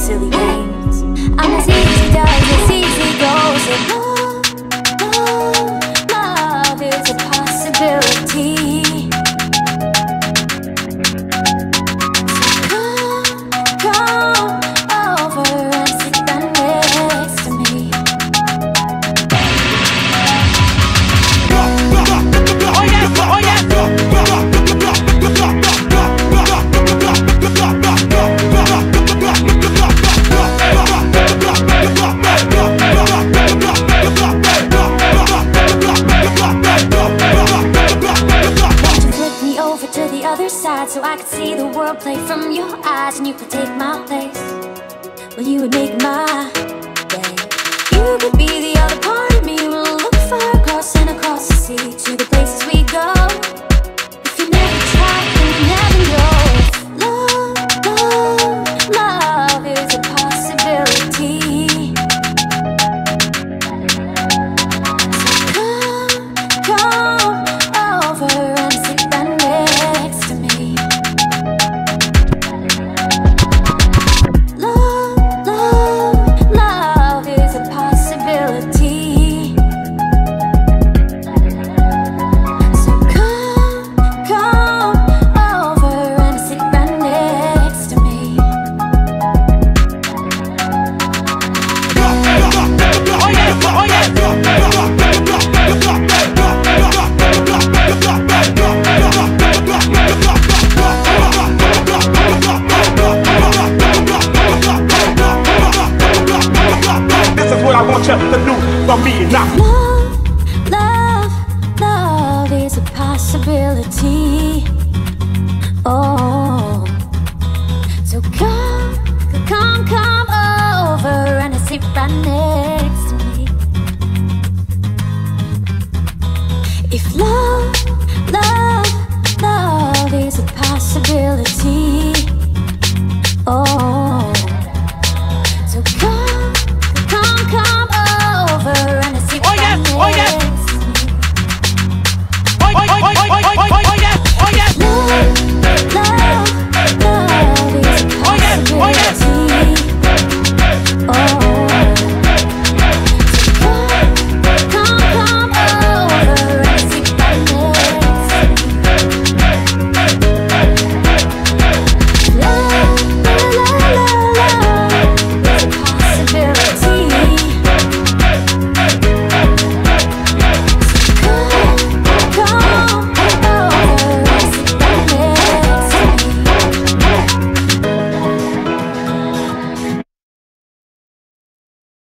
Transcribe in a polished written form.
silly games. I'm as easy does, as easy goes. And love is a possibility. So I could see the world play from your eyes, and you could take my place. Well, you would make my day. You could be the other part of me. We'll look far across and across the sea to the places we go. If you never try, then you never know. Love, love is a possibility. So come over and sit down next to me. Love, love, love is a possibility. Oh, so come over and sit right next to me. If love, love, love is a possibility. Oh.